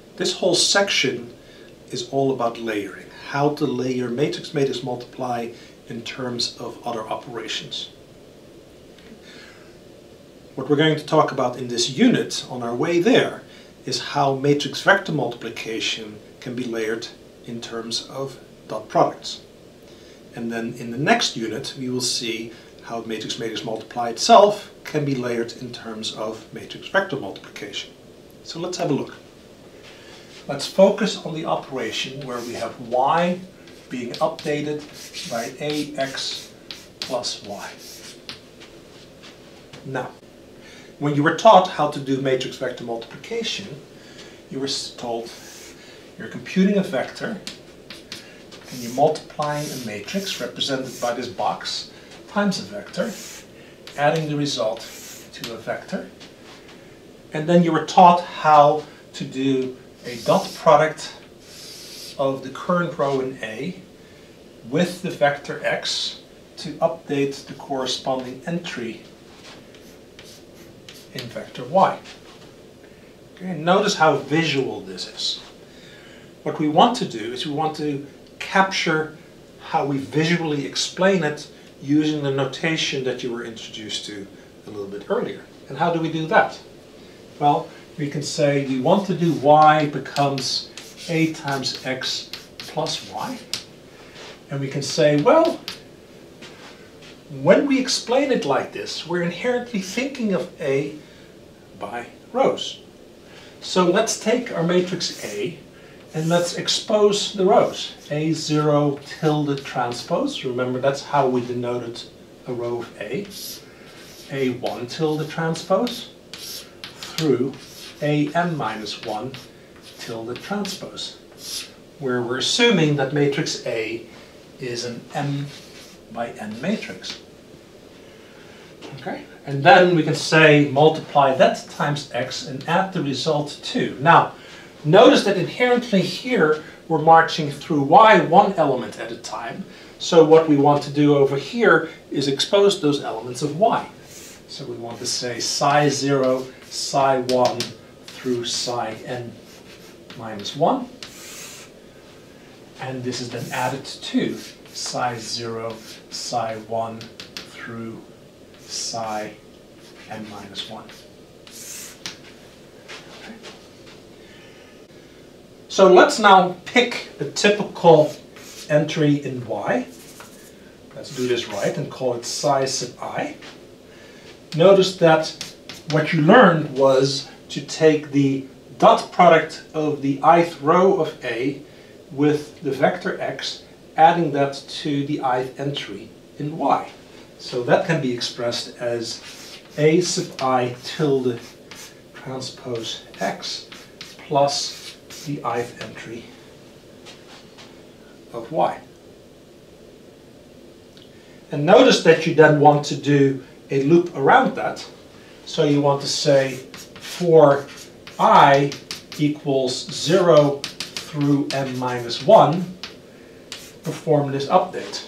This whole section is all about layering, how to layer matrix multiply in terms of other operations. What we're going to talk about in this unit on our way there is how matrix vector multiplication can be layered in terms of dot products. And then in the next unit we will see how matrix multiply itself can be layered in terms of matrix vector multiplication. So let's have a look. Let's focus on the operation where we have y being updated by ax plus y. Now, when you were taught how to do matrix vector multiplication, you were told you're computing a vector and you're multiplying a matrix represented by this box times a vector, adding the result to a vector. And then you were taught how to do a dot product of the current row in A with the vector x to update the corresponding entry in vector y. Okay, notice how visual this is. What we want to do is we want to capture how we visually explain it using the notation that you were introduced to a little bit earlier. And how do we do that? Well, we can say we want to do y becomes a times x plus y. And we can say, well, when we explain it like this, we're inherently thinking of A by rows. So let's take our matrix A and let's expose the rows. A0 tilde transpose, remember that's how we denoted a row of A. A1 tilde transpose through An minus 1 tilde transpose, where we're assuming that matrix A is an m by n matrix. Okay, and then we can say multiply that times x and add the result to. Now, notice that inherently here we're marching through y one element at a time. So what we want to do over here is expose those elements of y. So we want to say psi 0, psi 1 through psi n minus 1. And this is then added to psi 0, psi 1 through psi n minus 1. Okay. So let's now pick a typical entry in y. Let's do this right and call it psi sub I. Notice that what you learned was to take the dot product of the ith row of A with the vector x, adding that to the ith entry in y. So that can be expressed as A sub I tilde transpose x plus the ith entry of y. And notice that you then want to do a loop around that. So you want to say for I equals 0 through m minus 1, perform this update.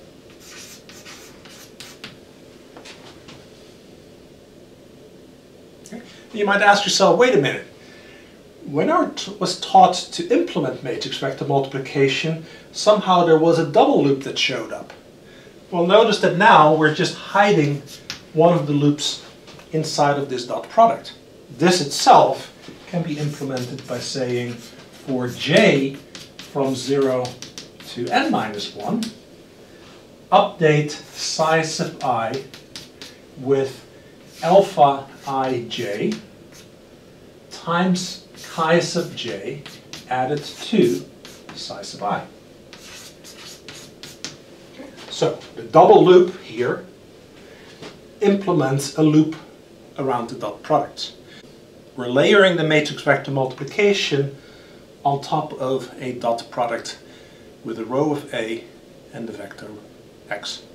Okay. You might ask yourself, wait a minute, when I was taught to implement matrix vector multiplication, somehow there was a double loop that showed up. Well, notice that now we're just hiding one of the loops inside of this dot product. This itself can be implemented by saying for j from 0 to n minus 1, update psi sub I with alpha ij times chi sub j added to psi sub I. So the double loop here implements a loop around the dot product. We're layering the matrix vector multiplication on top of a dot product with a row of A and the vector x.